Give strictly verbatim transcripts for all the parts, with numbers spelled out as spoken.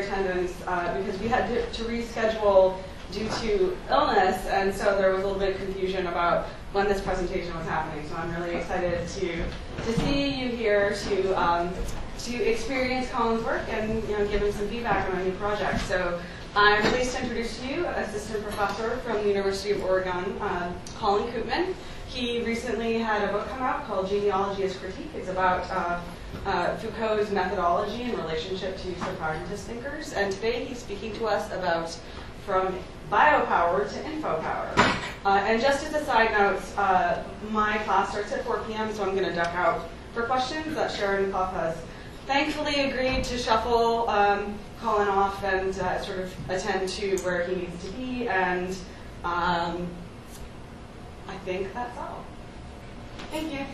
attendance uh, because we had to, to reschedule due to illness, and so there was a little bit of confusion about when this presentation was happening. So I'm really excited to to see you here to um, to experience Colin's work and you know give him some feedback on our new project. So I'm pleased to introduce to you assistant professor from the University of Oregon, uh, Colin Koopman. He recently had a book come out called Genealogy as Critique. It's about uh, uh, Foucault's methodology in relationship to separatist thinkers. And today he's speaking to us about from Biopower to Infopower. Uh, and just as a side note, uh, my class starts at four p m, so I'm going to duck out for questions that Sharon Clough has thankfully agreed to shuffle um, Colin off and uh, sort of attend to where he needs to be. And um, I think that's all. Thank you.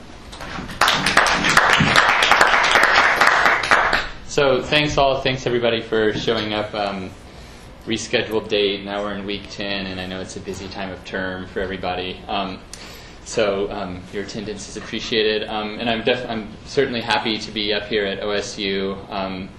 So thanks all, thanks everybody for showing up. Um, rescheduled date, now we're in week ten, and I know it's a busy time of term for everybody. Um, so um, your attendance is appreciated, um, and I'm, def I'm certainly happy to be up here at O S U. Um,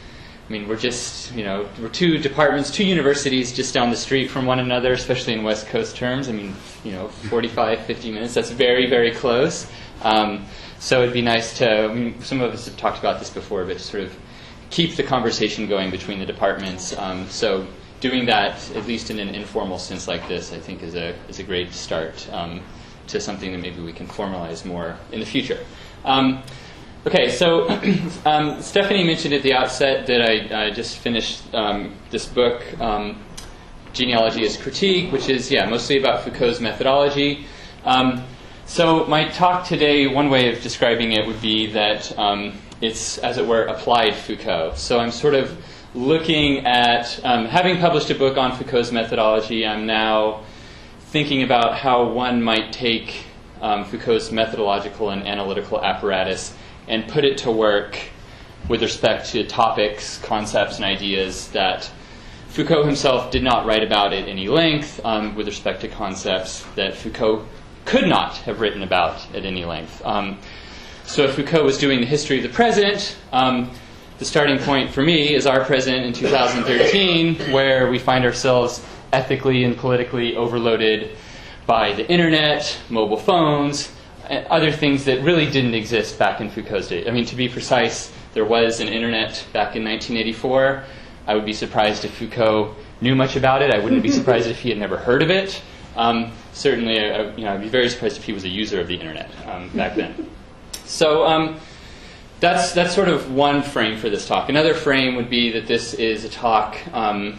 I mean, we're just, you know, we're two departments, two universities just down the street from one another, especially in West Coast terms. I mean, you know, forty-five, fifty minutes, that's very, very close. Um, so it'd be nice to, I mean, some of us have talked about this before, but to sort of keep the conversation going between the departments. Um, so doing that, at least in an informal sense like this, I think is a, is a great start um, to something that maybe we can formalize more in the future. Um, Okay, so um, Stephanie mentioned at the outset that I, I just finished um, this book, um, Genealogy as Critique, which is, yeah, mostly about Foucault's methodology. Um, so my talk today, one way of describing it would be that um, it's, as it were, applied Foucault. So I'm sort of looking at, um, having published a book on Foucault's methodology, I'm now thinking about how one might take um, Foucault's methodological and analytical apparatus and put it to work with respect to topics, concepts, and ideas that Foucault himself did not write about at any length, um, with respect to concepts that Foucault could not have written about at any length. Um, so if Foucault was doing the history of the present, um, the starting point for me is our present in two thousand thirteen, where we find ourselves ethically and politically overloaded by the internet, mobile phones, and other things that really didn't exist back in Foucault's day. I mean, to be precise, there was an internet back in nineteen eighty-four. I would be surprised if Foucault knew much about it. I wouldn't be surprised if he had never heard of it. Um, certainly, I, you know, I'd be very surprised if he was a user of the internet um, back then. So um, that's, that's sort of one frame for this talk. Another frame would be that this is a talk um,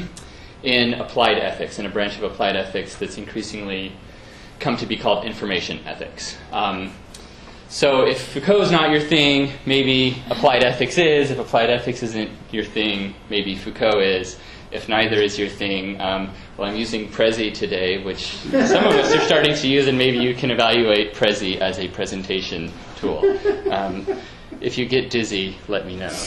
in applied ethics, in a branch of applied ethics that's increasingly come to be called information ethics. Um, so if Foucault is not your thing, maybe applied ethics is. If applied ethics isn't your thing, maybe Foucault is. If neither is your thing, um, well, I'm using Prezi today, which some of us are starting to use, and maybe you can evaluate Prezi as a presentation tool. Um, if you get dizzy, let me know.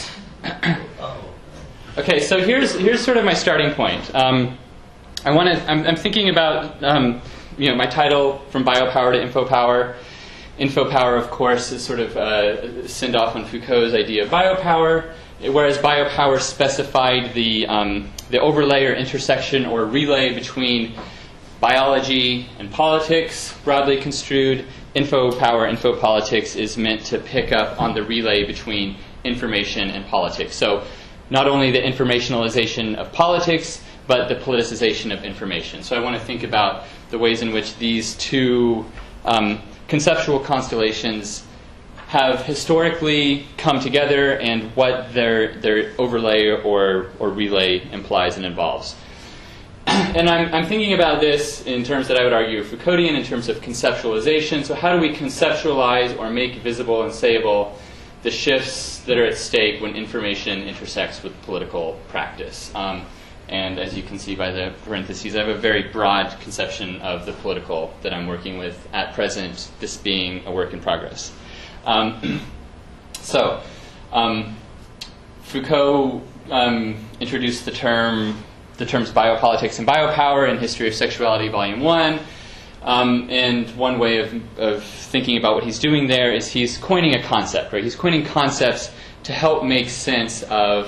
Okay, so here's here's sort of my starting point. Um, I want to. I'm, I'm thinking about. Um, You know, my title, From Biopower to Infopower. Infopower, of course, is sort of a send-off on Foucault's idea of biopower, whereas biopower specified the, um, the overlay or intersection or relay between biology and politics, broadly construed. Infopower, infopolitics, is meant to pick up on the relay between information and politics. So not only the informationalization of politics, but the politicization of information. So I want to think about the ways in which these two um, conceptual constellations have historically come together and what their, their overlay or, or relay implies and involves. And I'm, I'm thinking about this in terms that I would argue are Foucaultian, in terms of conceptualization. So how do we conceptualize or make visible and sayable the shifts that are at stake when information intersects with political practice? Um, And as you can see by the parentheses, I have a very broad conception of the political that I'm working with at present, this being a work in progress. Um, so, um, Foucault um, introduced the term, the terms biopolitics and biopower in History of Sexuality, Volume One. Um, and one way of, of thinking about what he's doing there is he's coining a concept, right? He's coining concepts to help make sense of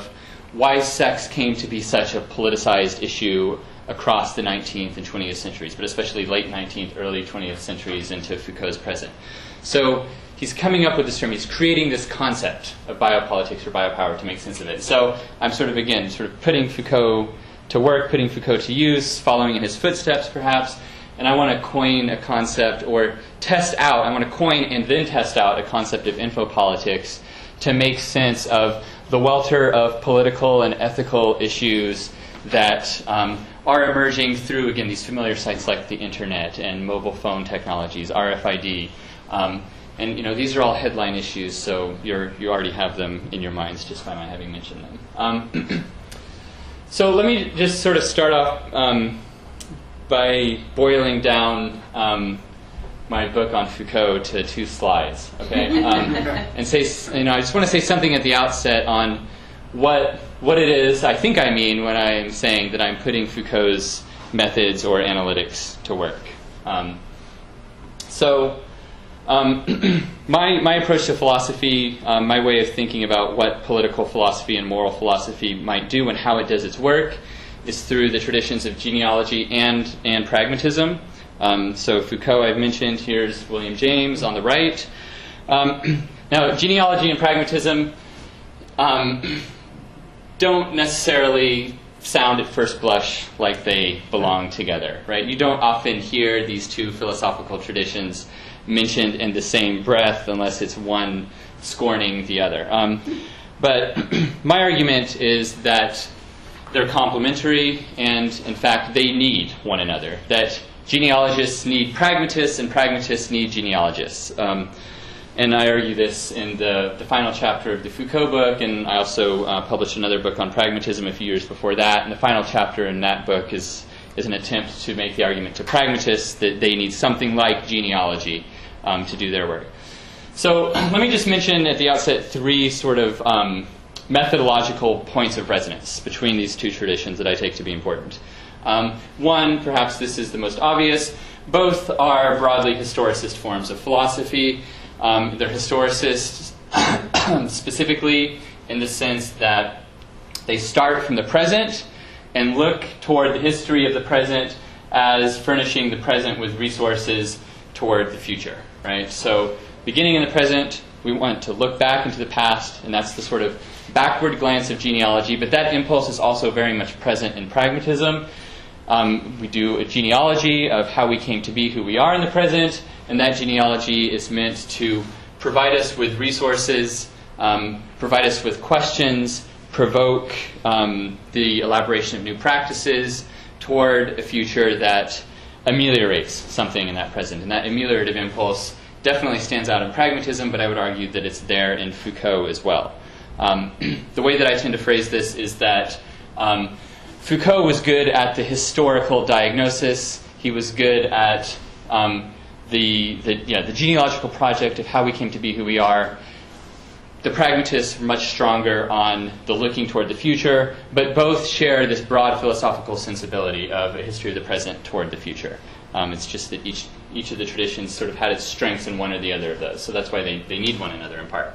why sex came to be such a politicized issue across the nineteenth and twentieth centuries, but especially late nineteenth, early twentieth centuries into Foucault's present. So he's coming up with this term. He's creating this concept of biopolitics or biopower to make sense of it. So I'm sort of, again, sort of putting Foucault to work, putting Foucault to use, following in his footsteps, perhaps. And I want to coin a concept or test out, I want to coin and then test out a concept of infopolitics to make sense of the welter of political and ethical issues that um, are emerging through, again, these familiar sites like the internet and mobile phone technologies, R F I D. Um, and, you know, these are all headline issues, so you're, you already have them in your minds just by my having mentioned them. Um, so let me just sort of start off um, by boiling down um, my book on Foucault to two slides, okay? Um, and say, you know, I just want to say something at the outset on what what it is I think I mean when I'm saying that I'm putting Foucault's methods or analytics to work. Um, so, um, my my approach to philosophy, um, my way of thinking about what political philosophy and moral philosophy might do and how it does its work, is through the traditions of genealogy and and pragmatism. Um, so Foucault, I've mentioned. Here's William James on the right. Um, now, genealogy and pragmatism um, don't necessarily sound at first blush like they belong together, right? You don't often hear these two philosophical traditions mentioned in the same breath unless it's one scorning the other. Um, but my argument is that they're complementary, and in fact, they need one another. That genealogists need pragmatists, and pragmatists need genealogists. Um, and I argue this in the, the final chapter of the Foucault book, and I also uh, published another book on pragmatism a few years before that. And the final chapter in that book is, is an attempt to make the argument to pragmatists that they need something like genealogy um, to do their work. So let me just mention at the outset three sort of um, methodological points of resonance between these two traditions that I take to be important. Um, one, perhaps this is the most obvious, both are broadly historicist forms of philosophy. Um, they're historicists specifically in the sense that they start from the present and look toward the history of the present as furnishing the present with resources toward the future, right? So beginning in the present, we want to look back into the past, and that's the sort of backward glance of genealogy, but that impulse is also very much present in pragmatism. Um, we do a genealogy of how we came to be who we are in the present, and that genealogy is meant to provide us with resources, um, provide us with questions, provoke um, the elaboration of new practices toward a future that ameliorates something in that present. And that ameliorative impulse definitely stands out in pragmatism, but I would argue that it's there in Foucault as well. Um, the way that I tend to phrase this is that um, Foucault was good at the historical diagnosis. He was good at um, the, the, you know, the genealogical project of how we came to be who we are. The pragmatists are much stronger on the looking toward the future, but both share this broad philosophical sensibility of a history of the present toward the future. Um, it's just that each, each of the traditions sort of had its strengths in one or the other of those, so that's why they, they need one another in part.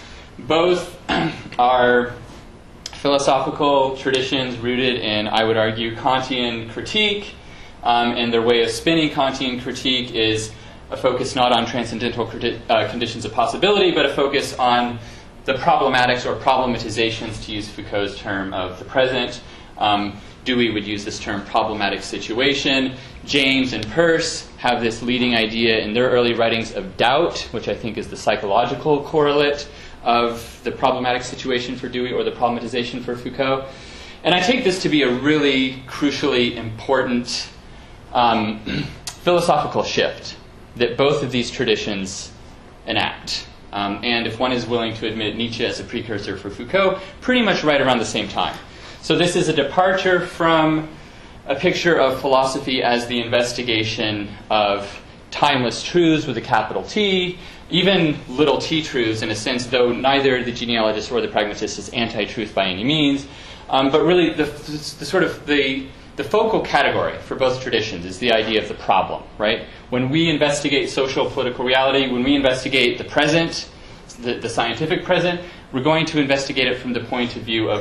Both are philosophical traditions rooted in, I would argue, Kantian critique, um, and their way of spinning Kantian critique is a focus not on transcendental criti- uh, conditions of possibility, but a focus on the problematics or problematizations, to use Foucault's term, of the present. Um, Dewey would use this term problematic situation. James and Peirce have this leading idea in their early writings of doubt, which I think is the psychological correlate of the problematic situation for Dewey or the problematization for Foucault. And I take this to be a really crucially important um, philosophical shift that both of these traditions enact. Um, and if one is willing to admit Nietzsche as a precursor for Foucault, pretty much right around the same time. So this is a departure from a picture of philosophy as the investigation of timeless truths with a capital T, even little t truths in a sense, though neither the genealogist or the pragmatist is anti-truth by any means. Um, but really the, the, the sort of the, the focal category for both traditions is the idea of the problem, right? When we investigate social political reality, when we investigate the present, the, the scientific present, we're going to investigate it from the point of view of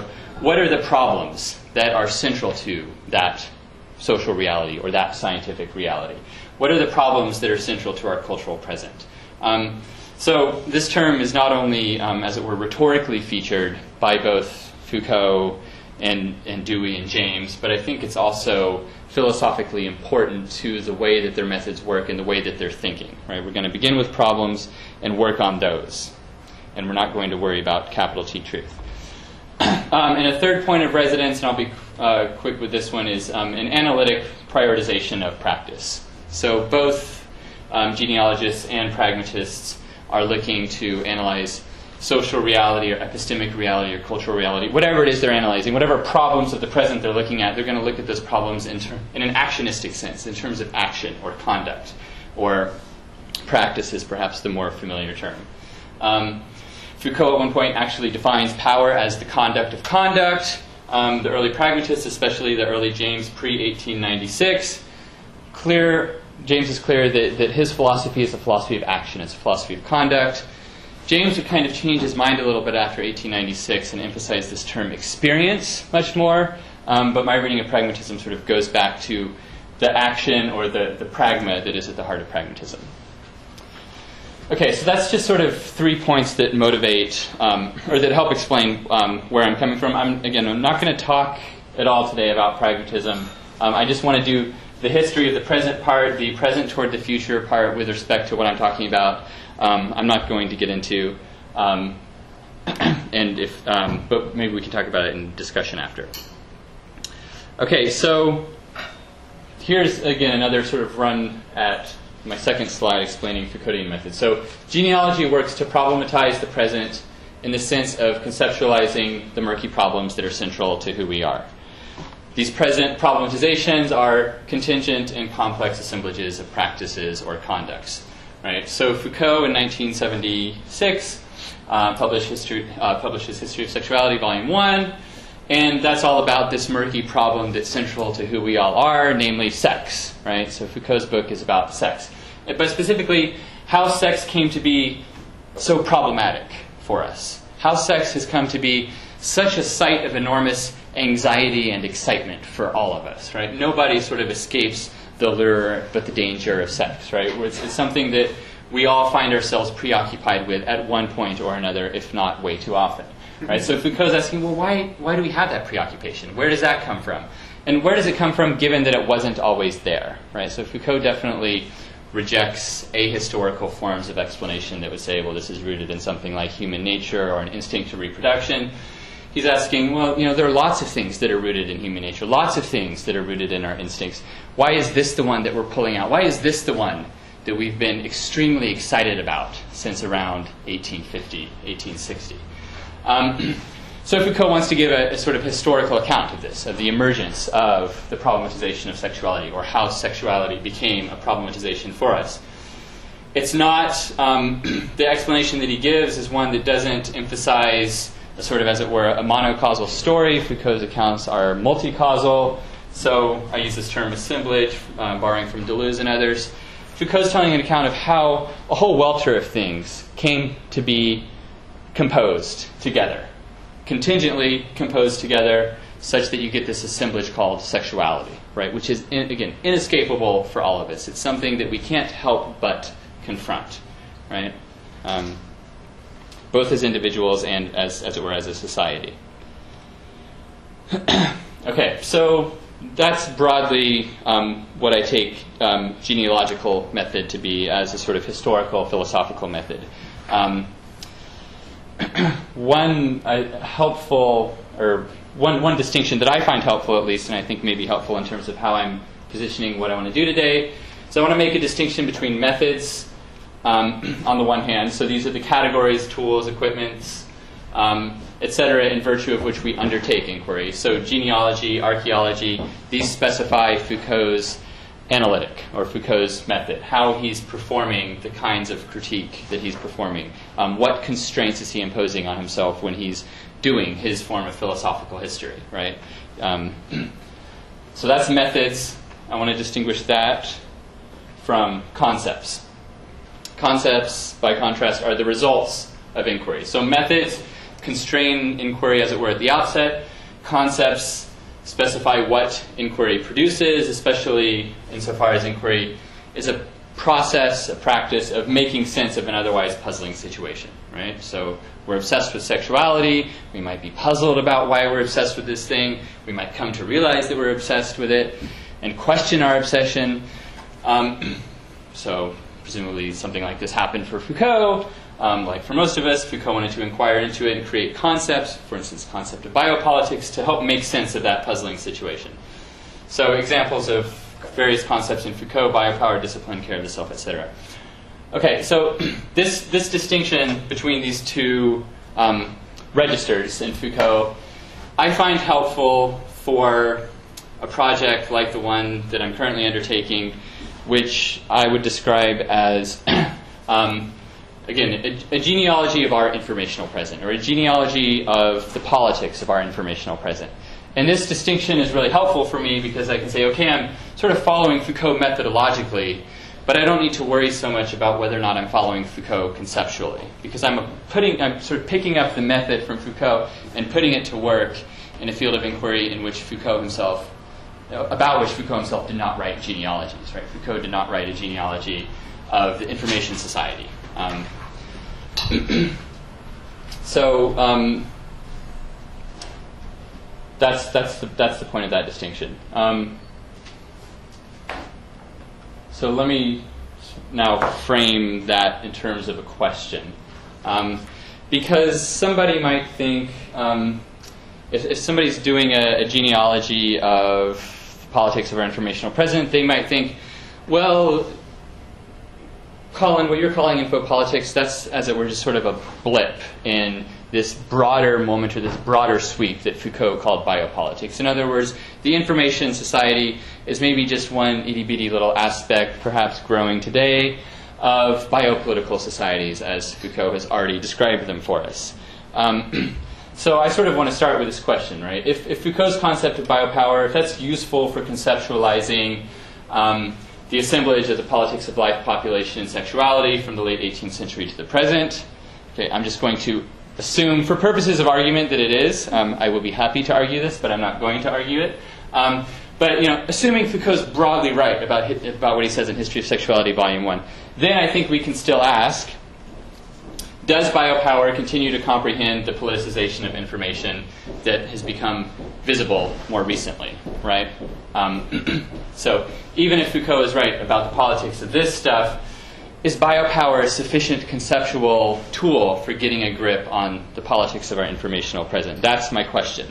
what are the problems that are central to that social reality or that scientific reality? What are the problems that are central to our cultural present? Um, so this term is not only, um, as it were, rhetorically featured by both Foucault and, and Dewey and James, but I think it's also philosophically important to the way that their methods work and the way that they're thinking. Right? We're going to begin with problems and work on those. And we're not going to worry about capital T truth. Um, and a third point of residence, and I'll be uh, quick with this one, is um, an analytic prioritization of practice. So both um, genealogists and pragmatists are looking to analyze social reality or epistemic reality or cultural reality, whatever it is they're analyzing, whatever problems of the present they're looking at, they're going to look at those problems in, ter- in an actionistic sense, in terms of action or conduct, or practice is perhaps the more familiar term. Um, Foucault at one point actually defines power as the conduct of conduct. Um, the early pragmatists, especially the early James pre eighteen ninety-six, clear, James is clear that, that his philosophy is a philosophy of action, it's a philosophy of conduct. James would kind of change his mind a little bit after eighteen ninety-six and emphasize this term experience much more, um, but my reading of pragmatism sort of goes back to the action or the, the pragma that is at the heart of pragmatism. Okay, so that's just sort of three points that motivate, um, or that help explain um, where I'm coming from. I'm, again, I'm not going to talk at all today about pragmatism. Um, I just want to do the history of the present part, the present toward the future part with respect to what I'm talking about. Um, I'm not going to get into, um, and if, um, but maybe we can talk about it in discussion after. Okay, so here's again another sort of run at my second slide explaining Foucaultian methods. So genealogy works to problematize the present in the sense of conceptualizing the murky problems that are central to who we are. These present problematizations are contingent and complex assemblages of practices or conducts. Right? So Foucault in nineteen seventy-six uh, published, history, uh, published his History of Sexuality, Volume one, and that's all about this murky problem that's central to who we all are, namely sex. Right? So Foucault's book is about sex. But specifically, how sex came to be so problematic for us. How sex has come to be such a site of enormous anxiety and excitement for all of us. Right? Nobody sort of escapes the lure but the danger of sex. Right? It's, it's something that we all find ourselves preoccupied with at one point or another, if not way too often. Right? So Foucault's asking, well, why, why do we have that preoccupation? Where does that come from? And where does it come from given that it wasn't always there? Right? So Foucault definitely rejects ahistorical forms of explanation that would say, well, this is rooted in something like human nature or an instinct to reproduction. He's asking, well, you know, there are lots of things that are rooted in human nature, lots of things that are rooted in our instincts. Why is this the one that we're pulling out? Why is this the one that we've been extremely excited about since around eighteen fifty, eighteen sixty? Um, so Foucault wants to give a, a sort of historical account of this, of the emergence of the problematization of sexuality, or how sexuality became a problematization for us. It's not, um, the explanation that he gives is one that doesn't emphasize a sort of, as it were, a monocausal story. Foucault's accounts are multicausal. So I use this term assemblage, uh, borrowing from Deleuze and others. Foucault's telling an account of how a whole welter of things came to be composed together, contingently composed together, such that you get this assemblage called sexuality, right? Which is, in, again, inescapable for all of us. It's something that we can't help but confront, right? Um, both as individuals and as, as it were, as a society. Okay, so that's broadly um, what I take um, genealogical method to be, as a sort of historical, philosophical method. Um, one uh, helpful, or one, one distinction that I find helpful at least, and I think may be helpful in terms of how I'm positioning what I want to do today, so I want to make a distinction between methods um, on the one hand, so these are the categories, tools, equipments, um, et cetera, in virtue of which we undertake inquiry. So genealogy, archaeology, these specify Foucault's analytic, or Foucault's method, how he's performing the kinds of critique that he's performing. Um, what constraints is he imposing on himself when he's doing his form of philosophical history, right? Um, so that's methods. I want to distinguish that from concepts. Concepts, by contrast, are the results of inquiry. So methods constrain inquiry, as it were, at the outset. concepts specify what inquiry produces, especially insofar as inquiry is a process, a practice of making sense of an otherwise puzzling situation, right? So we're obsessed with sexuality. We might be puzzled about why we're obsessed with this thing. We might come to realize that we're obsessed with it and question our obsession. Um, so presumably something like this happened for Foucault. Um, like for most of us, Foucault wanted to inquire into it and create concepts, for instance, the concept of biopolitics, to help make sense of that puzzling situation. So examples of various concepts in Foucault: biopower, discipline, care of the self, et cetera. Okay, so this, this distinction between these two um, registers in Foucault, I find helpful for a project like the one that I'm currently undertaking, which I would describe as, um, again, a, a genealogy of our informational present, or a genealogy of the politics of our informational present. And this distinction is really helpful for me because I can say, okay, I'm sort of following Foucault methodologically, but I don't need to worry so much about whether or not I'm following Foucault conceptually, because I'm putting, I'm sort of picking up the method from Foucault and putting it to work in a field of inquiry in which Foucault himself, about which Foucault himself did not write genealogies. Right? Foucault did not write a genealogy of the information society. Um, so um, that's that's the that's the point of that distinction. Um, So let me now frame that in terms of a question. Um, because somebody might think, um, if, if somebody's doing a, a genealogy of the politics of our informational present, they might think, well, Colin, what you're calling infopolitics, that's, as it were, just sort of a blip in this broader moment or this broader sweep that Foucault called biopolitics. In other words, the information society is maybe just one itty-bitty little aspect, perhaps growing today, of biopolitical societies, as Foucault has already described them for us. Um, so I sort of want to start with this question, right? If, if Foucault's concept of biopower, if that's useful for conceptualizing um, the assemblage of the politics of life, population, and sexuality from the late eighteenth century to the present, okay, I'm just going to assume, for purposes of argument, that it is. Um, I will be happy to argue this, but I'm not going to argue it. Um, but you know, assuming Foucault's broadly right about hi- about what he says in History of Sexuality, Volume One, then I think we can still ask: does biopower continue to comprehend the politicization of information that has become visible more recently? Right. Um, so even if Foucault is right about the politics of this stuff, is biopower a sufficient conceptual tool for getting a grip on the politics of our informational present? That's my question.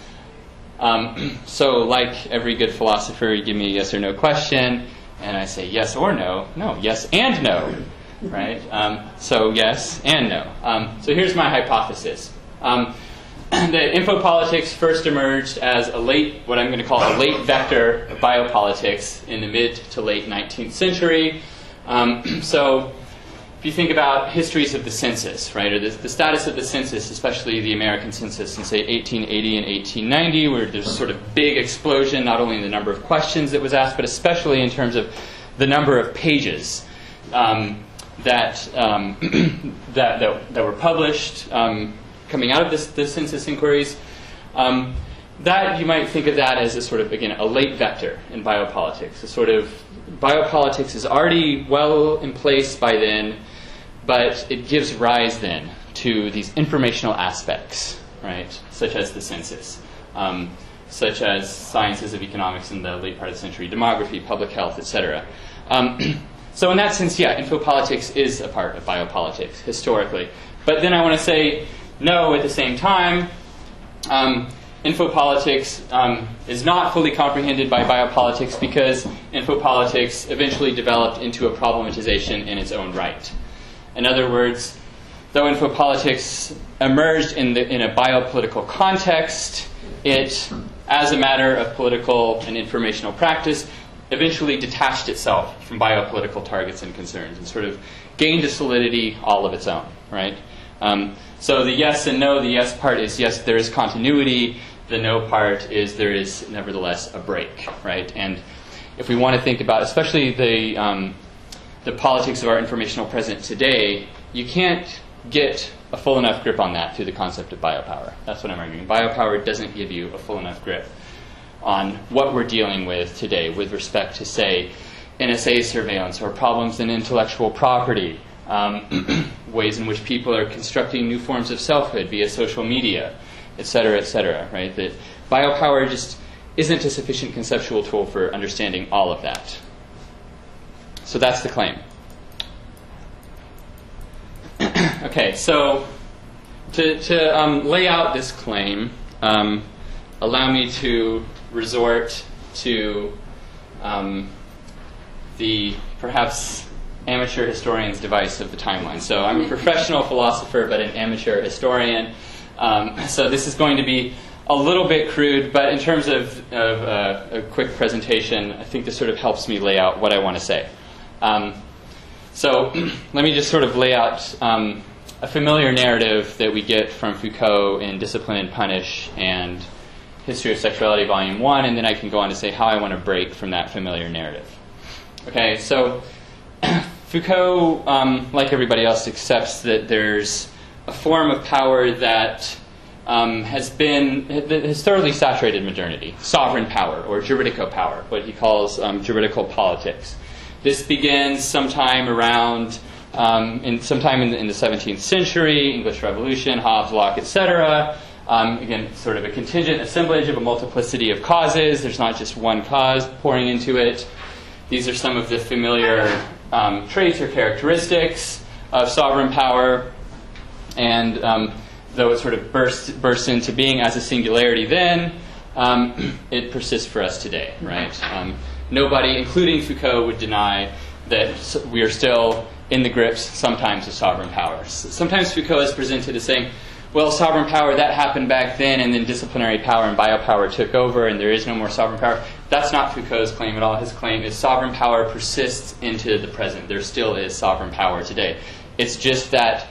Um, so like every good philosopher, you give me a yes or no question, and I say yes or no. No, yes and no. Right? Um, so yes and no. Um, so here's my hypothesis. Um, that infopolitics first emerged as a late, what I'm going to call a late vector of biopolitics in the mid to late nineteenth century. Um, so if you think about histories of the census, right, or the, the status of the census, especially the American census in, say, eighteen eighty and eighteen ninety, where there's a sort of big explosion, not only in the number of questions that was asked, but especially in terms of the number of pages um, that, um, that, that that were published um, coming out of this, the census inquiries. Um, that, you might think of that as a sort of, again, a late vector in biopolitics, a sort of biopolitics is already well in place by then, but it gives rise then to these informational aspects, right, such as the census, um, such as sciences of economics in the late part of the century, demography, public health, et cetera. Um, so in that sense, yeah, infopolitics is a part of biopolitics historically. But then I want to say no at the same time. Um, Infopolitics um, is not fully comprehended by biopolitics because infopolitics eventually developed into a problematization in its own right. In other words, though infopolitics emerged in, the, in a biopolitical context, it, as a matter of political and informational practice, eventually detached itself from biopolitical targets and concerns and sort of gained a solidity all of its own, right? Um, so the yes and no, the yes part is yes, there is continuity. The no part is there is nevertheless a break, right? And if we want to think about, especially the um, the politics of our informational present today, you can't get a full enough grip on that through the concept of biopower. That's what I'm arguing. Biopower doesn't give you a full enough grip on what we're dealing with today with respect to, say, N S A surveillance or problems in intellectual property, um, ways in which people are constructing new forms of selfhood via social media, et cetera, et cetera, right? That biopower just isn't a sufficient conceptual tool for understanding all of that. So that's the claim. Okay, so to, to um, lay out this claim, um, allow me to resort to um, the perhaps amateur historian's device of the timeline. So I'm a professional philosopher, but an amateur historian. Um, so this is going to be a little bit crude, but in terms of, of uh, a quick presentation, I think this sort of helps me lay out what I want to say. Um, so let me just sort of lay out um, a familiar narrative that we get from Foucault in Discipline and Punish and History of Sexuality, Volume one, and then I can go on to say how I want to break from that familiar narrative. Okay, so Foucault, um, like everybody else, accepts that there's a form of power that um, has been, has thoroughly saturated modernity, sovereign power, or juridical power, what he calls um, juridical politics. This begins sometime around, um, in, sometime in the, in the seventeenth century, English Revolution, Hobbes, Locke, et cetera. Um, again, sort of a contingent assemblage of a multiplicity of causes. There's not just one cause pouring into it. These are some of the familiar um, traits or characteristics of sovereign power. And um, though it sort of bursts, bursts into being as a singularity then, um, it persists for us today, right? Um, nobody, including Foucault, would deny that we are still in the grips sometimes of sovereign powers. Sometimes Foucault is presented as saying, well, sovereign power, that happened back then, and then disciplinary power and biopower took over, and there is no more sovereign power. That's not Foucault's claim at all. His claim is sovereign power persists into the present. There still is sovereign power today. It's just that,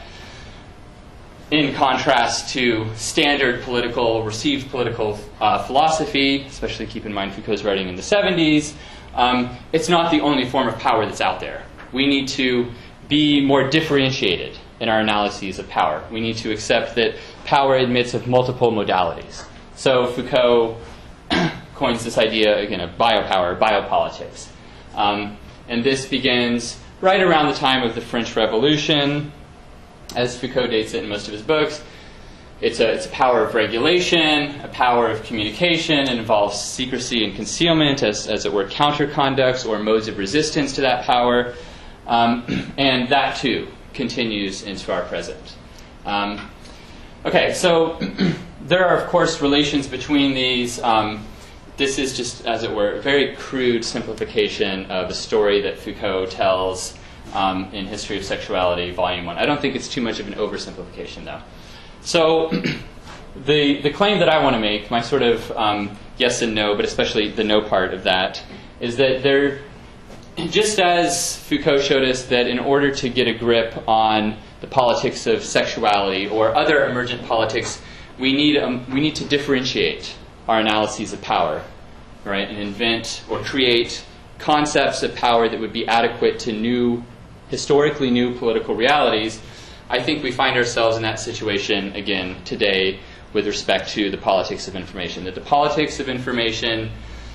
in contrast to standard political, received political uh, philosophy, especially keep in mind Foucault's writing in the seventies, um, it's not the only form of power that's out there. We need to be more differentiated in our analyses of power. We need to accept that power admits of multiple modalities. So Foucault coins this idea, again, of biopower, biopolitics. Um, and this begins right around the time of the French Revolution, as Foucault dates it in most of his books. It's a, it's a power of regulation, a power of communication. It involves secrecy and concealment, as, as it were, counterconducts or modes of resistance to that power. Um, and that, too, continues into our present. Um, okay, so there are, of course, relations between these. Um, this is just, as it were, a very crude simplification of a story that Foucault tells um, in History of Sexuality, Volume one. I don't think it's too much of an oversimplification, though. So the, the claim that I want to make, my sort of um, yes and no, but especially the no part of that, is that there, just as Foucault showed us that in order to get a grip on the politics of sexuality or other emergent politics, we need, um, we need to differentiate our analyses of power, right, and invent or create concepts of power that would be adequate to new, historically new political realities. I think we find ourselves in that situation again today with respect to the politics of information. That the politics of information,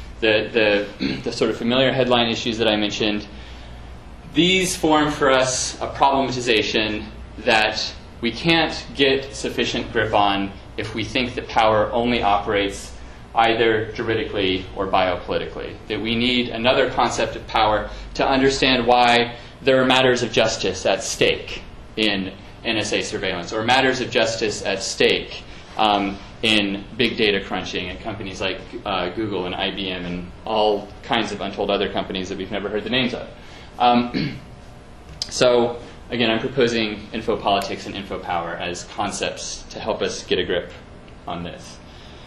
the, the, the sort of familiar headline issues that I mentioned, these form for us a problematization that we can't get sufficient grip on if we think that power only operates either juridically or biopolitically. That we need another concept of power to understand why there are matters of justice at stake in N S A surveillance, or matters of justice at stake um, in big data crunching at companies like uh, Google and I B M and all kinds of untold other companies that we've never heard the names of. Um, so, again, I'm proposing infopolitics and infopower as concepts to help us get a grip on this.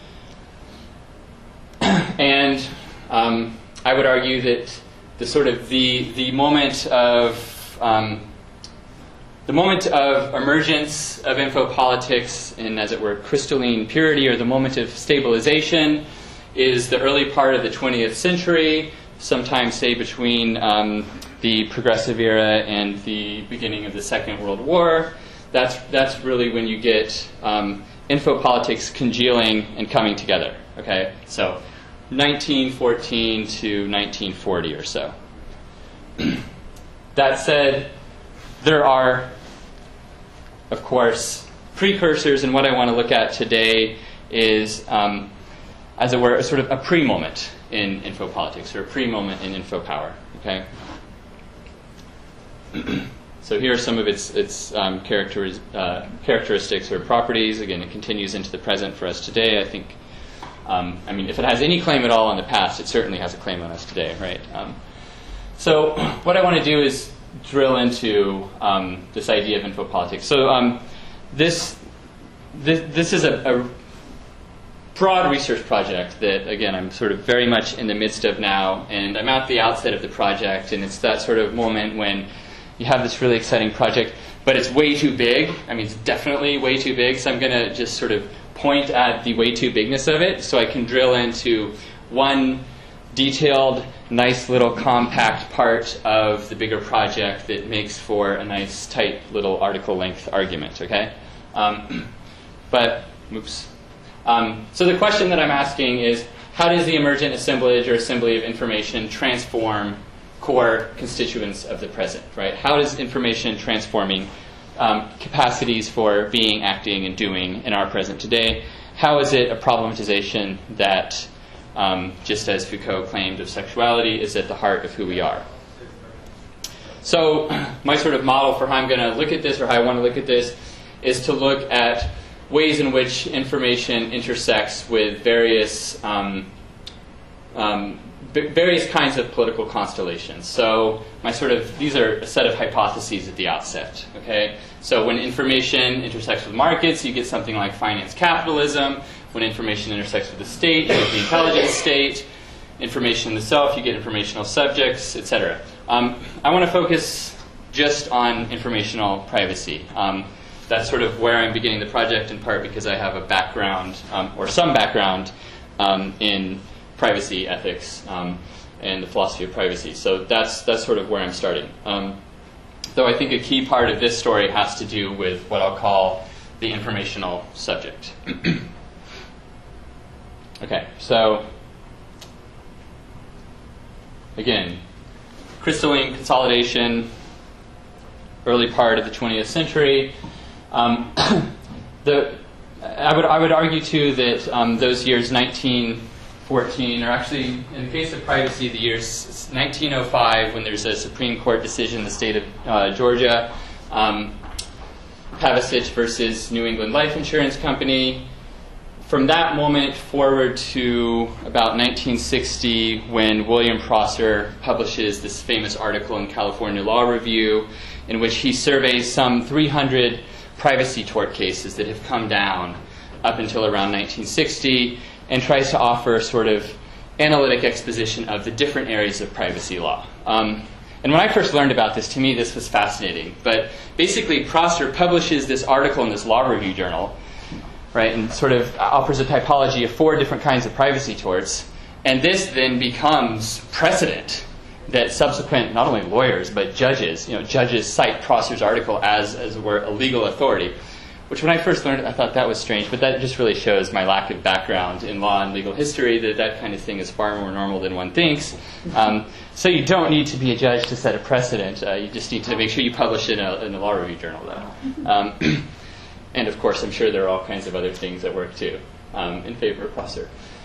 And um, I would argue that the sort of the the moment of um, the moment of emergence of infopolitics in, as it were, crystalline purity, or the moment of stabilization, is the early part of the twentieth century, sometime, say, between um, the Progressive era and the beginning of the Second World War. that's, that's really when you get um, infopolitics congealing and coming together. Okay, so nineteen fourteen to nineteen forty or so. That said, there are, of course, precursors, and what I want to look at today is, um, as it were, a sort of a pre-moment in infopolitics, or a pre-moment in Infopower. Okay. So here are some of its its um, characteri uh, characteristics or properties. Again, it continues into the present for us today. I think. Um, I mean, if it has any claim at all on the past, it certainly has a claim on us today, right? Um, so what I want to do is drill into um, this idea of infopolitics. So um, this, this this is a, a broad research project that, again, I'm sort of very much in the midst of now, and I'm at the outset of the project, and it's that sort of moment when you have this really exciting project, but it's way too big. I mean, it's definitely way too big, so I'm going to just sort of point at the way too bigness of it so I can drill into one detailed, nice little compact part of the bigger project that makes for a nice, tight little article length argument, okay? Um, but, oops. Um, so the question that I'm asking is, how does the emergent assemblage or assembly of information transform core constituents of the present, right? How is information transforming um, capacities for being, acting, and doing in our present today? How is it a problematization that, um, just as Foucault claimed of sexuality, is at the heart of who we are? So my sort of model for how I'm going to look at this, or how I want to look at this, is to look at ways in which information intersects with various um, um, various kinds of political constellations. So my sort of, these are a set of hypotheses at the outset. Okay? So when information intersects with markets, you get something like finance capitalism. When information intersects with the state, you get the intelligence state. Information in the self, you get informational subjects, et cetera. Um, I want to focus just on informational privacy. Um, that's sort of where I'm beginning the project, in part because I have a background, um, or some background, um, in privacy ethics um, and the philosophy of privacy. So that's that's sort of where I'm starting. Um, though I think a key part of this story has to do with what I'll call the informational subject. Okay, so again, crystalline consolidation, early part of the twentieth century. Um, the I would I would argue too that um, those years nineteen fourteen, or actually in the case of privacy, the years nineteen oh five, when there's a Supreme Court decision in the state of uh, Georgia, um, Pavasich versus New England Life Insurance Company. From that moment forward to about nineteen sixty, when William Prosser publishes this famous article in California Law Review, in which he surveys some three hundred privacy tort cases that have come down up until around nineteen sixty, and tries to offer a sort of analytic exposition of the different areas of privacy law. Um, and when I first learned about this, to me this was fascinating. But basically, Prosser publishes this article in this law review journal, right, and sort of offers a typology of four different kinds of privacy torts. And this then becomes precedent that subsequent, not only lawyers, but judges, you know, judges cite Prosser's article as, as it were, a legal authority. Which when I first learned it, I thought that was strange, but that just really shows my lack of background in law and legal history, that that kind of thing is far more normal than one thinks. Um, so you don't need to be a judge to set a precedent. Uh, you just need to make sure you publish it in a, in a law review journal, though. Um, and of course, I'm sure there are all kinds of other things at work, too, um, in favor of Prosser.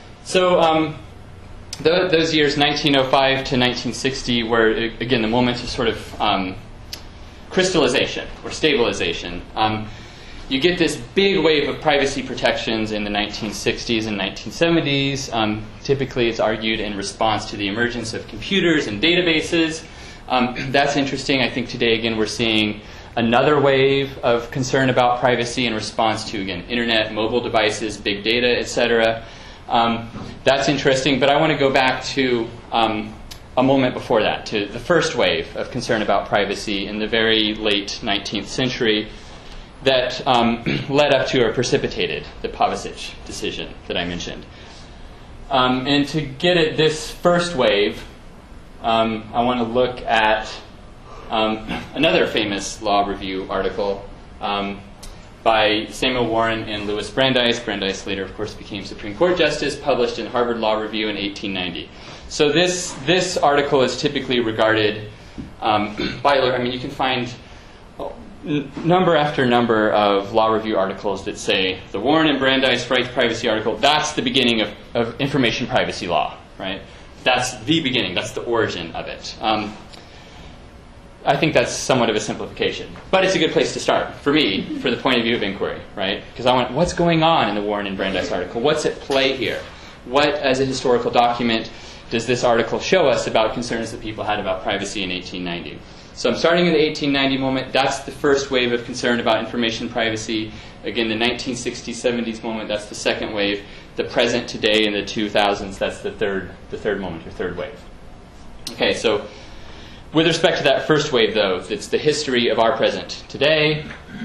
So um, th those years, nineteen oh five to nineteen sixty, were, again, the moment of sort of um, crystallization or stabilization. Um, You get this big wave of privacy protections in the nineteen sixties and nineteen seventies. Um, typically, it's argued in response to the emergence of computers and databases. Um, that's interesting. I think today, again, we're seeing another wave of concern about privacy in response to, again, internet, mobile devices, big data, et cetera. Um, that's interesting, but I want to go back to um, a moment before that, to the first wave of concern about privacy in the very late nineteenth century, that um, led up to or precipitated the Pavasich decision that I mentioned. Um, and to get at this first wave, um, I want to look at um, another famous law review article, uh, um, by Samuel Warren and Louis Brandeis. Brandeis later, of course, became Supreme Court Justice, published in Harvard Law Review in eighteen ninety. So this, this article is typically regarded um, by, I mean, you can find n number after number of Law Review articles that say the Warren and Brandeis rights privacy article, that's the beginning of, of information privacy law, right? That's the beginning, that's the origin of it. Um, I think that's somewhat of a simplification. But it's a good place to start, for me, for the point of view of inquiry, right? Because I want, what's going on in the Warren and Brandeis article? What's at play here? What, as a historical document, does this article show us about concerns that people had about privacy in eighteen ninety? So I'm starting in the eighteen ninety moment. That's the first wave of concern about information privacy. Again, the nineteen sixties, seventies moment, that's the second wave. The present today in the two thousands, that's the third, the third moment, or third wave. Okay, so with respect to that first wave, though, it's the history of our present today.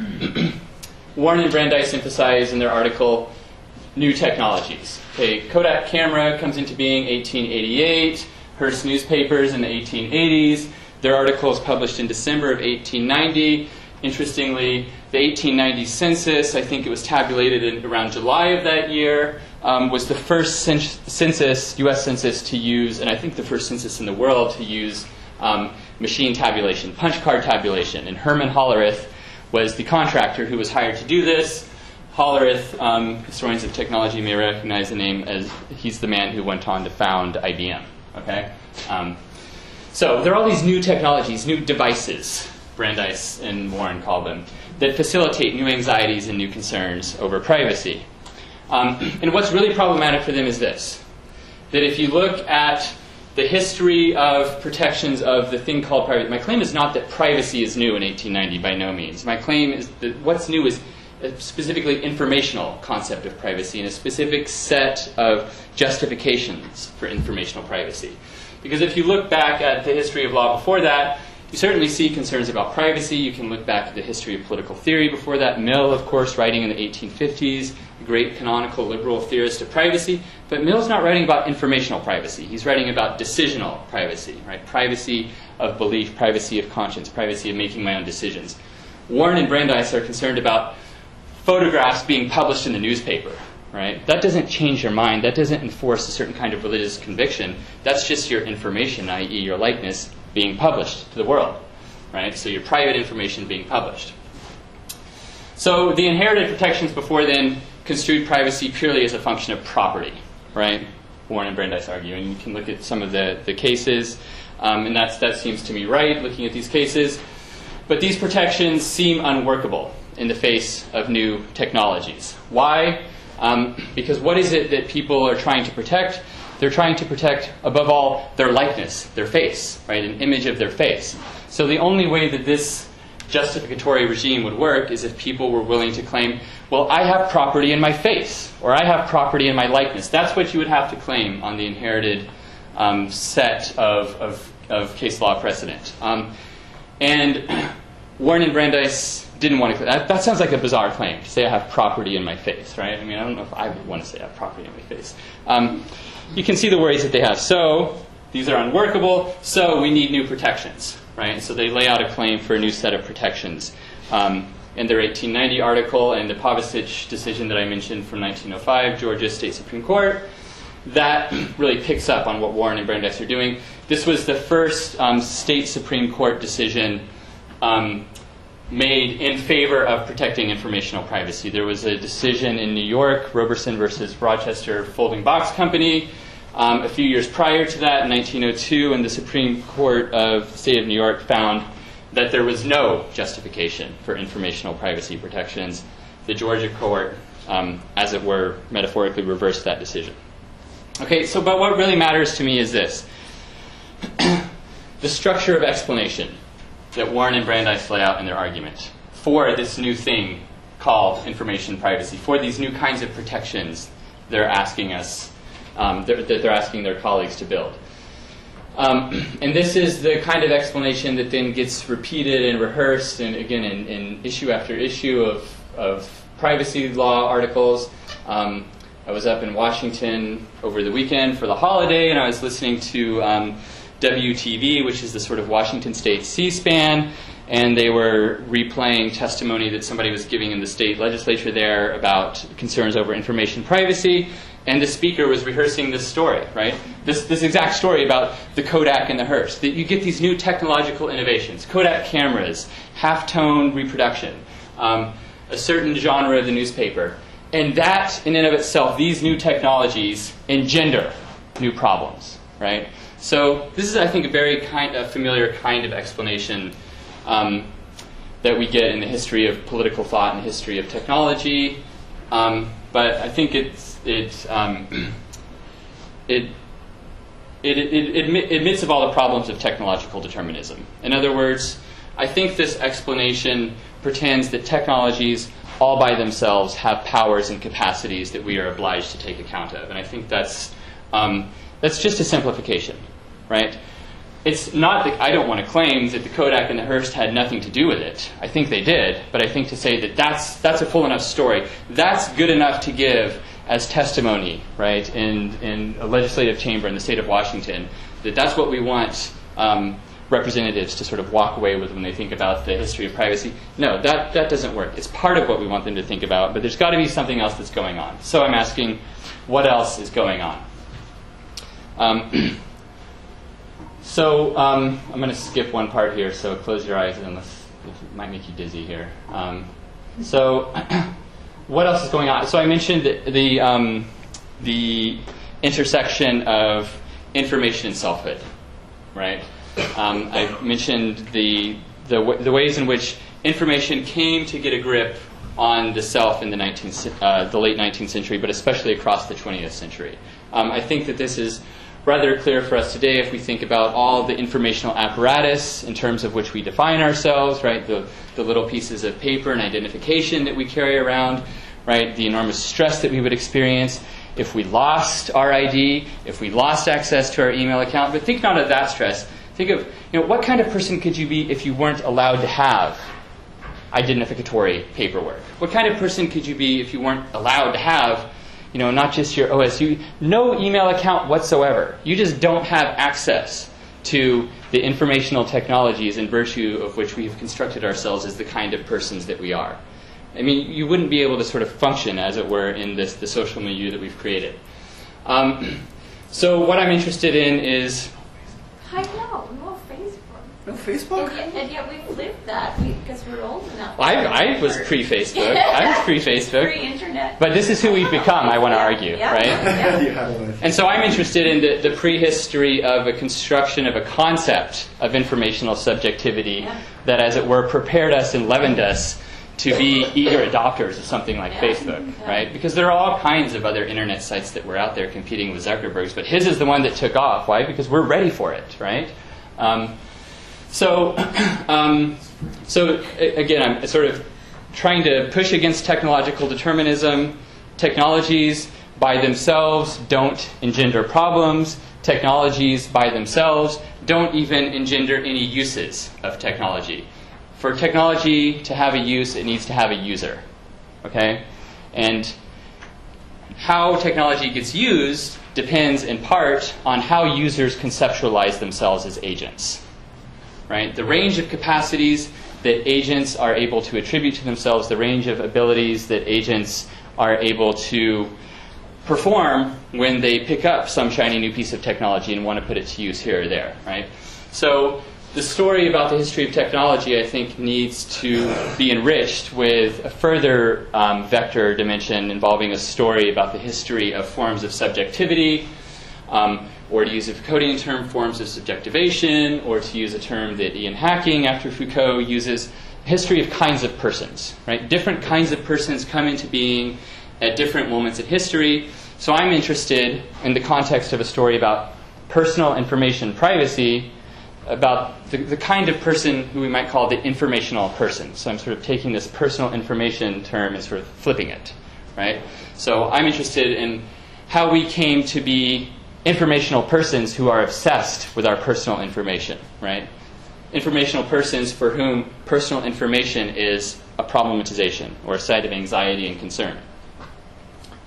Warren and Brandeis emphasize in their article new technologies. Okay, Kodak camera comes into being eighteen eighty-eight, Hearst newspapers in the eighteen eighties. Their article is published in December of eighteen ninety. Interestingly, the eighteen ninety census, I think it was tabulated in around July of that year, um, was the first census, U S census to use, and I think the first census in the world to use um, machine tabulation, punch card tabulation. And Herman Hollerith was the contractor who was hired to do this. Hollerith, um, historians of technology may recognize the name as he's the man who went on to found I B M. Okay, um, so there are all these new technologies, new devices, Brandeis and Warren call them, that facilitate new anxieties and new concerns over privacy. Um, and what's really problematic for them is this, that if you look at the history of protections of the thing called privacy, my claim is not that privacy is new in eighteen ninety, by no means. My claim is that what's new is a specifically informational concept of privacy and a specific set of justifications for informational privacy. Because if you look back at the history of law before that, you certainly see concerns about privacy. You can look back at the history of political theory before that. Mill, of course, writing in the eighteen fifties, a great canonical liberal theorist of privacy. But Mill's not writing about informational privacy. He's writing about decisional privacy, right? Privacy of belief, privacy of conscience, privacy of making my own decisions. Warren and Brandeis are concerned about photographs being published in the newspaper, right? That doesn't change your mind. That doesn't enforce a certain kind of religious conviction. That's just your information, that is your likeness, being published to the world, right? So your private information being published. So the inherited protections before then construed privacy purely as a function of property, right? Warren and Brandeis argue, and you can look at some of the, the cases, um, and that's, that seems to me right, looking at these cases. But these protections seem unworkable in the face of new technologies. Why? Um, because what is it that people are trying to protect? They're trying to protect, above all, their likeness, their face, right? An image of their face. So the only way that this justificatory regime would work is if people were willing to claim, well, I have property in my face, or I have property in my likeness. That's what you would have to claim on the inherited um, set of, of, of case law precedent. Um, and Warren and Brandeis didn't want to. That, that sounds like a bizarre claim, to say I have property in my face, right? I mean, I don't know if I would want to say I have property in my face. Um, you can see the worries that they have. So these are unworkable, so we need new protections, right? So they lay out a claim for a new set of protections. Um, in their eighteen ninety article and the Povicic decision that I mentioned from nineteen oh five, Georgia State Supreme Court, that really picks up on what Warren and Brandeis are doing. This was the first um, state Supreme Court decision um, made in favor of protecting informational privacy. There was a decision in New York, Roberson versus Rochester Folding Box Company, um, a few years prior to that, in nineteen oh two, and the Supreme Court of the state of New York found that there was no justification for informational privacy protections. The Georgia court, um, as it were, metaphorically reversed that decision. Okay, so but what really matters to me is this. The structure of explanation that Warren and Brandeis lay out in their argument for this new thing called information privacy, for these new kinds of protections they're asking us, um, that they're, they're asking their colleagues to build. Um, and this is the kind of explanation that then gets repeated and rehearsed, and again, in, in issue after issue of, of privacy law articles. Um, I was up in Washington over the weekend for the holiday, and I was listening to um, W T V, which is the sort of Washington State C-SPAN, and they were replaying testimony that somebody was giving in the state legislature there about concerns over information privacy, and the speaker was rehearsing this story, right? This, this exact story about the Kodak and the Hearst, that you get these new technological innovations, Kodak cameras, half-tone reproduction, um, a certain genre of the newspaper. And that, in and of itself, these new technologies engender new problems, right? So this is, I think, a very kind of familiar kind of explanation um, that we get in the history of political thought and history of technology. Um, but I think it's, it, um, it, it, it, it admi- admits of all the problems of technological determinism. In other words, I think this explanation pretends that technologies all by themselves have powers and capacities that we are obliged to take account of. And I think that's, um, that's just a simplification, right? It's not that I don't want to claim that the Kodak and the Hearst had nothing to do with it. I think they did, but I think to say that that's, that's a full enough story, that's good enough to give as testimony, right, in, in a legislative chamber in the state of Washington, that that's what we want um, representatives to sort of walk away with when they think about the history of privacy. No, that, that doesn't work. It's part of what we want them to think about, but there's got to be something else that's going on. So I'm asking, what else is going on? Um, so um, I'm going to skip one part here, so close your eyes unless it might make you dizzy here. Um, so what else is going on? So I mentioned the, the, um, the intersection of information and selfhood, right? Um, I mentioned the, the, w- the ways in which information came to get a grip on the self in the, nineteenth, uh, the late nineteenth century, but especially across the twentieth century. Um, I think that this is rather clear for us today if we think about all the informational apparatus in terms of which we define ourselves, right? The, the little pieces of paper and identification that we carry around, right? The enormous stress that we would experience if we lost our I D, if we lost access to our email account. But think not of that stress. Think of, you know, what kind of person could you be if you weren't allowed to have identificatory paperwork? What kind of person could you be if you weren't allowed to have, you know, not just your O S U, no email account whatsoever? You just don't have access to the informational technologies in virtue of which we have constructed ourselves as the kind of persons that we are. I mean, you wouldn't be able to sort of function, as it were, in this the social milieu that we've created. Um, so what I'm interested in is... I know, no Facebook. No Facebook? And yet, and yet we've lived that because we're old enough. I, I was pre-Facebook. I was pre-Facebook. Pre-internet. But this is who we've become, I want to argue, yeah. right? Yeah. And so I'm interested in the, the prehistory of a construction of a concept of informational subjectivity Yeah. that, as it were, prepared us and leavened us to be eager adopters of something like Yeah. Facebook, Yeah. right? Because there are all kinds of other internet sites that were out there competing with Zuckerberg's, but his is the one that took off. Why? Because we're ready for it, right? Um, so, um, so a- again, I'm sort of trying to push against technological determinism. Technologies by themselves don't engender problems. Technologies by themselves don't even engender any uses of technology. For technology to have a use, it needs to have a user, okay? And how technology gets used depends in part on how users conceptualize themselves as agents, right? The range of capacities that agents are able to attribute to themselves, the range of abilities that agents are able to perform when they pick up some shiny new piece of technology and want to put it to use here or there, right? So the story about the history of technology, I think, needs to be enriched with a further um, vector dimension involving a story about the history of forms of subjectivity, um, or to use a Foucaultian term, forms of subjectivation, or to use a term that Ian Hacking, after Foucault, uses, history of kinds of persons, right? Different kinds of persons come into being at different moments in history. So I'm interested, in the context of a story about personal information privacy, about the, the kind of person who we might call the informational person. So I'm sort of taking this personal information term and sort of flipping it, right? So I'm interested in how we came to be informational persons who are obsessed with our personal information, right? Informational persons for whom personal information is a problematization or a site of anxiety and concern.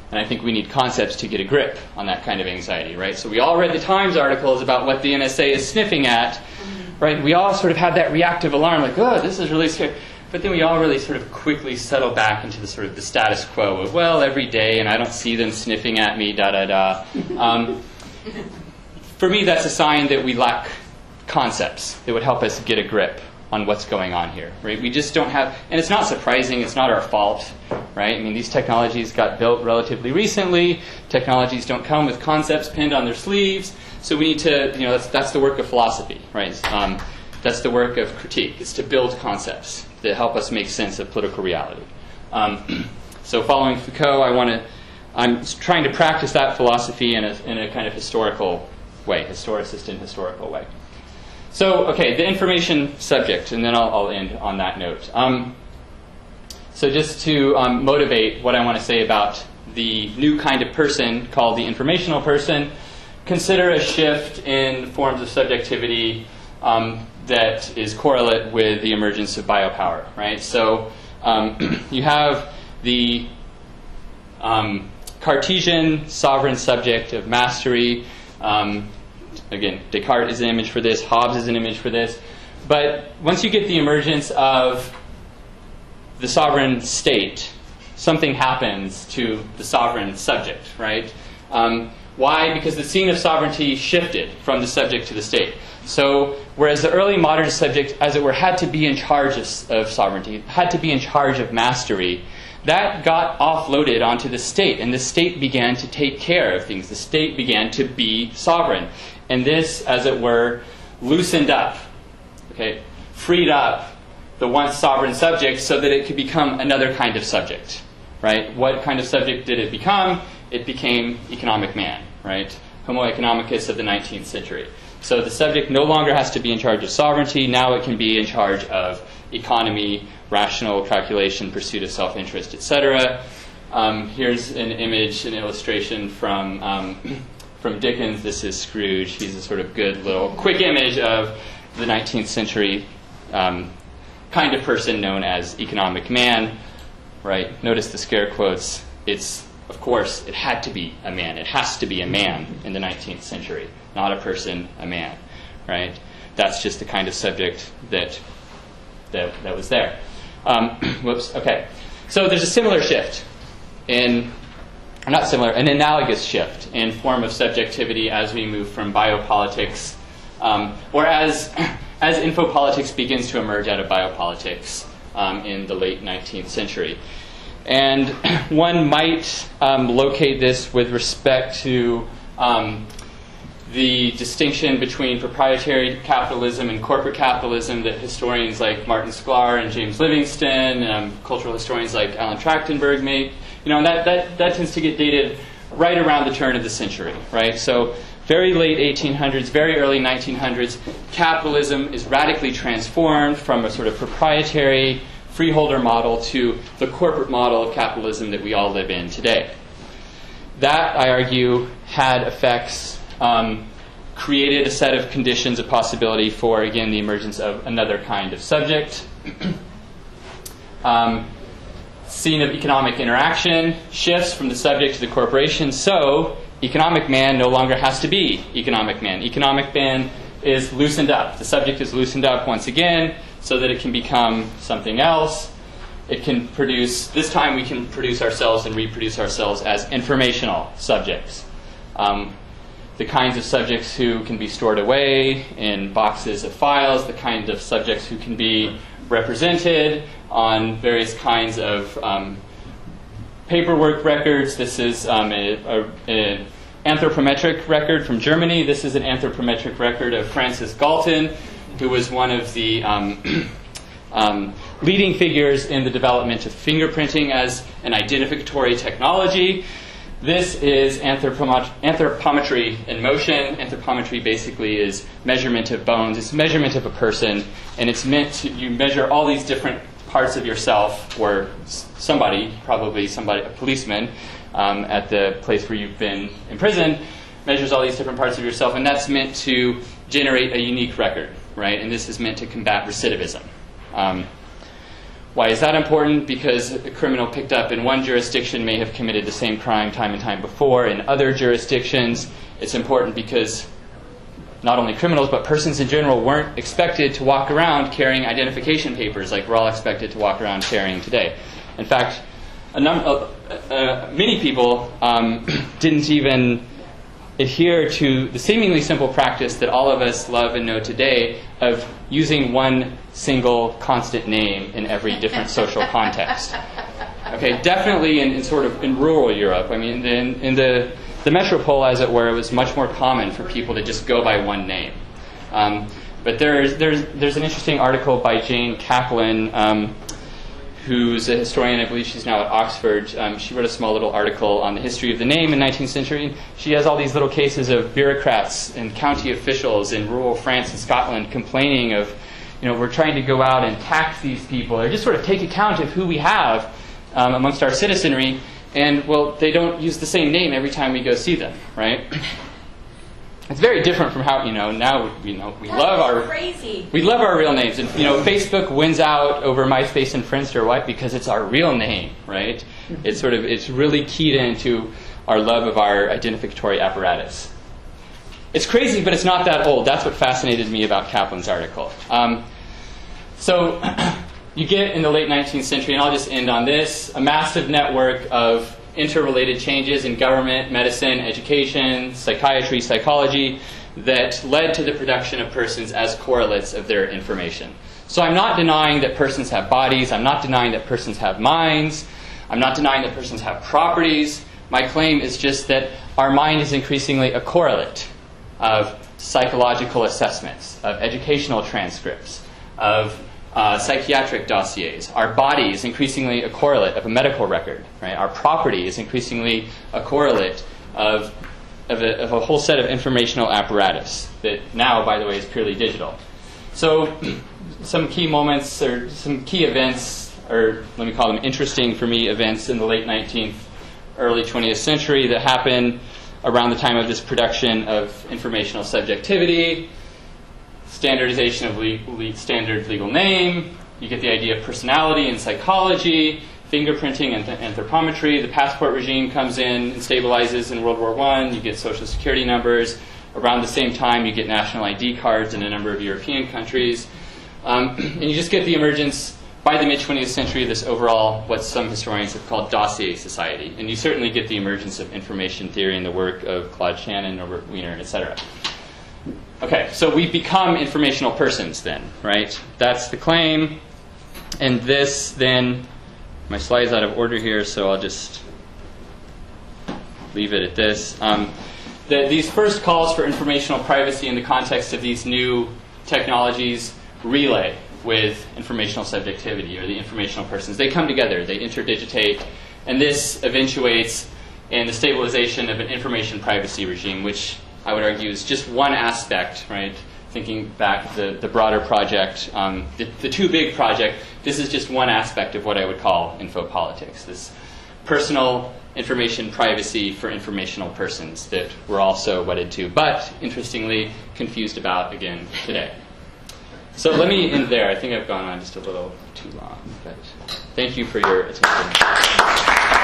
And I think we need concepts to get a grip on that kind of anxiety, right? So we all read the Times articles about what the N S A is sniffing at, right? We all sort of had that reactive alarm, like, oh, this is really scary. But then we all really sort of quickly settle back into the sort of the status quo of, well, every day, and I don't see them sniffing at me, da da da. Um, for me, that's a sign that we lack concepts that would help us get a grip on what's going on here, right? We just don't have, and it's not surprising, it's not our fault, right? I mean, these technologies got built relatively recently. Technologies don't come with concepts pinned on their sleeves, so we need to, you know, that's, that's the work of philosophy, right? Um, that's the work of critique, is to build concepts that help us make sense of political reality. Um, so following Foucault, I want to, I'm trying to practice that philosophy in a, in a kind of historical way, historicist and historical way. So, okay, the information subject, and then I'll, I'll end on that note. Um, so just to um, motivate what I want to say about the new kind of person called the informational person, consider a shift in forms of subjectivity um, that is correlate with the emergence of biopower, right? So um, you have the um, Cartesian sovereign subject of mastery. Um, Again, Descartes is an image for this, Hobbes is an image for this. But once you get the emergence of the sovereign state, something happens to the sovereign subject, right? Um, why? Because the scene of sovereignty shifted from the subject to the state. So whereas the early modern subject, as it were, had to be in charge of, of sovereignty, had to be in charge of mastery, that got offloaded onto the state, and the state began to take care of things. The state began to be sovereign. And this, as it were, loosened up, okay, freed up the once sovereign subject so that it could become another kind of subject, right? What kind of subject did it become? It became economic man, right? Homo economicus of the nineteenth century. So the subject no longer has to be in charge of sovereignty. Now it can be in charge of economy, rational calculation, pursuit of self-interest, et cetera. Um, here's an image, an illustration from um, from Dickens. This is Scrooge. He's a sort of good little quick image of the nineteenth century um, kind of person known as economic man, right? Notice the scare quotes. It's, of course, it had to be a man. It has to be a man in the nineteenth century, not a person, a man, right? That's just the kind of subject that that, that was there. Um, whoops, okay. So there's a similar shift in, or not similar, an analogous shift in form of subjectivity as we move from biopolitics, um, or as, as infopolitics begins to emerge out of biopolitics um, in the late nineteenth century. And one might um, locate this with respect to um, the distinction between proprietary capitalism and corporate capitalism that historians like Martin Sklar and James Livingston, um, cultural historians like Alan Trachtenberg make. You know, and that, that, that tends to get dated right around the turn of the century, right? So very late eighteen hundreds, very early nineteen hundreds, capitalism is radically transformed from a sort of proprietary freeholder model to the corporate model of capitalism that we all live in today. That, I argue, had effects Um, created a set of conditions of possibility for, again, the emergence of another kind of subject. um, scene of economic interaction shifts from the subject to the corporation, so economic man no longer has to be economic man. Economic man is loosened up. The subject is loosened up once again so that it can become something else. It can produce, this time we can produce ourselves and reproduce ourselves as informational subjects. Um, the kinds of subjects who can be stored away in boxes of files, the kinds of subjects who can be represented on various kinds of um, paperwork records. This is um, an anthropometric record from Germany. This is an anthropometric record of Francis Galton, who was one of the um, um, leading figures in the development of fingerprinting as an identificatory technology. This is anthropomet- anthropometry in motion. Anthropometry basically is measurement of bones. It's measurement of a person, and it's meant to, you measure all these different parts of yourself, or somebody, probably somebody, a policeman, um, at the place where you've been imprisoned, measures all these different parts of yourself, and that's meant to generate a unique record, right? And this is meant to combat recidivism. Um, Why is that important? Because a criminal picked up in one jurisdiction may have committed the same crime time and time before in other jurisdictions. It's important because not only criminals, but persons in general weren't expected to walk around carrying identification papers like we're all expected to walk around carrying today. In fact, a num- uh, uh, many people um, didn't even adhere to the seemingly simple practice that all of us love and know today of using one single constant name in every different social context. Okay, definitely in, in sort of in rural Europe. I mean, in, in the the metropole, as it were, it was much more common for people to just go by one name. Um, but there's there's there's an interesting article by Jane Kaplan, um, who's a historian. I believe she's now at Oxford. Um, she wrote a small little article on the history of the name in nineteenth century. She has all these little cases of bureaucrats and county officials in rural France and Scotland complaining of, you know, we're trying to go out and tax these people, or just sort of take account of who we have um, amongst our citizenry. And, well, they don't use the same name every time we go see them, right? It's very different from how, you know, now, you know, we That's love our crazy. we love our real names. And, you know, Facebook wins out over MySpace and Friendster. Why? Because it's our real name, right? It's sort of, it's really keyed into our love of our identificatory apparatus. It's crazy, but it's not that old. That's what fascinated me about Kaplan's article. Um, so you get in the late nineteenth century, and I'll just end on this, a massive network of interrelated changes in government, medicine, education, psychiatry, psychology that led to the production of persons as correlates of their information. So I'm not denying that persons have bodies. I'm not denying that persons have minds. I'm not denying that persons have properties. My claim is just that our mind is increasingly a correlate of psychological assessments, of educational transcripts, of Uh, psychiatric dossiers. Our body is increasingly a correlate of a medical record. Right? Our property is increasingly a correlate of, of, a, of a whole set of informational apparatus that now, by the way, is purely digital. So some key moments or some key events, or let me call them interesting for me events in the late nineteenth, early twentieth century that happen around the time of this production of informational subjectivity. Standardization of le- le- standard legal name. You get the idea of personality in psychology, fingerprinting and th- anthropometry. The passport regime comes in and stabilizes in World War One. You get social security numbers. Around the same time, you get national I D cards in a number of European countries. Um, and you just get the emergence, by the mid-twentieth century, of this overall, what some historians have called dossier society. And you certainly get the emergence of information theory in the work of Claude Shannon, Norbert Wiener, et cetera. Okay, so we become informational persons then, right? That's the claim. And this then, my slide's out of order here, so I'll just leave it at this. Um, the, these first calls for informational privacy in the context of these new technologies relay with informational subjectivity, or the informational persons. They come together, they interdigitate, and this eventuates in the stabilization of an information privacy regime, which I would argue is just one aspect, right? Thinking back the, the broader project, um, the, the too big project, this is just one aspect of what I would call infopolitics, this personal information privacy for informational persons that we're also wedded to, but interestingly confused about again today. So let me end there. I think I've gone on just a little too long, but thank you for your attention.